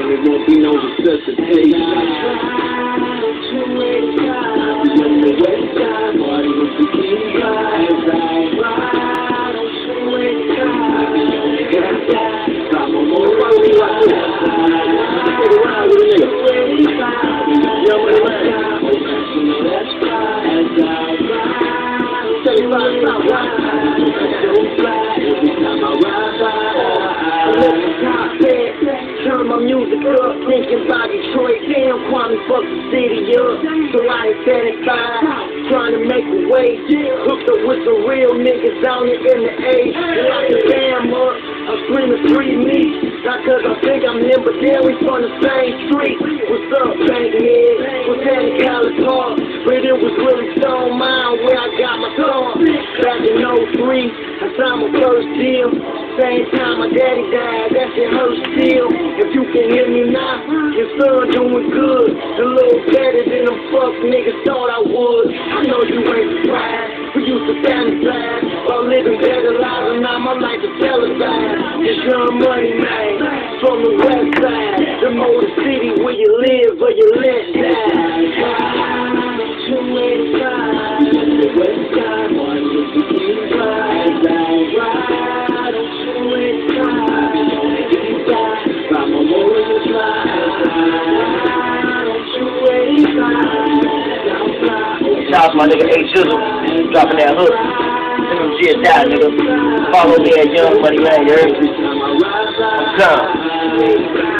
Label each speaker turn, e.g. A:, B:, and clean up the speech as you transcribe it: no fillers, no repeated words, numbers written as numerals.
A: and it won't be no resuscitation. On the west side, party with the king vibes. Got my more right with take a ride with a nigga. Young money man. Turn my music up, thinking about Detroit. Damn, Kwame fucked the city up. So I ain't satisfied, trying to make a way. Hooked up with the real niggas down here in the A. Like a damn up, I'm screaming free me. Not cause I think I'm him, but damn, we from the same street. What's up, Bankhead? Was at College Park, but it was really Stone Mound where I got my start. Back in 03, I signed my first deal. Same time my daddy died, that shit hurt still. If you can hear me now, your son doing good. A little better than them fuck niggas thought I would. I know you ain't surprised. We used to fantasize about living better lives, and now my life is televised. It's Young Money Man from the west side, the Motor City where you live or you let die. 285, the west side, one with the king vibes. Shout out to my nigga A-Jizzle, dropping that hook. Send him shit down, nigga. Follow me at Young Money Man, you heard me? I'm coming.